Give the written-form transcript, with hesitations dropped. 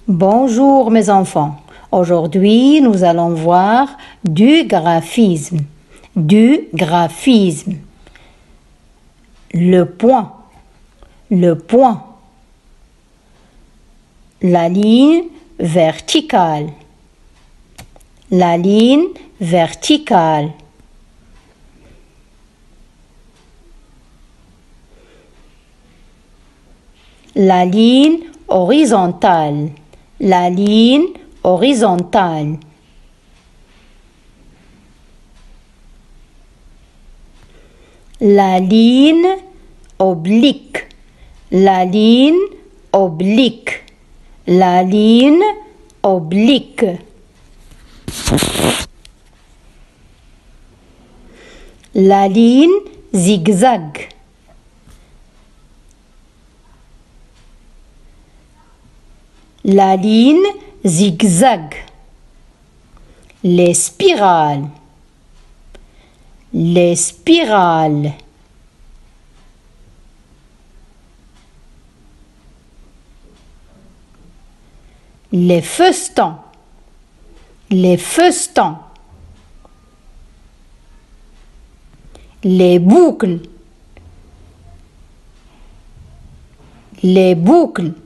Bonjour mes enfants. Aujourd'hui, nous allons voir du graphisme. Du graphisme. Le point. Le point. La ligne verticale. La ligne verticale. La ligne horizontale. La ligne horizontale. La ligne oblique. La ligne oblique. La ligne oblique. La ligne zigzag. La ligne zigzag. Les spirales. Les spirales. Les festons. Les festons. Les boucles. Les boucles.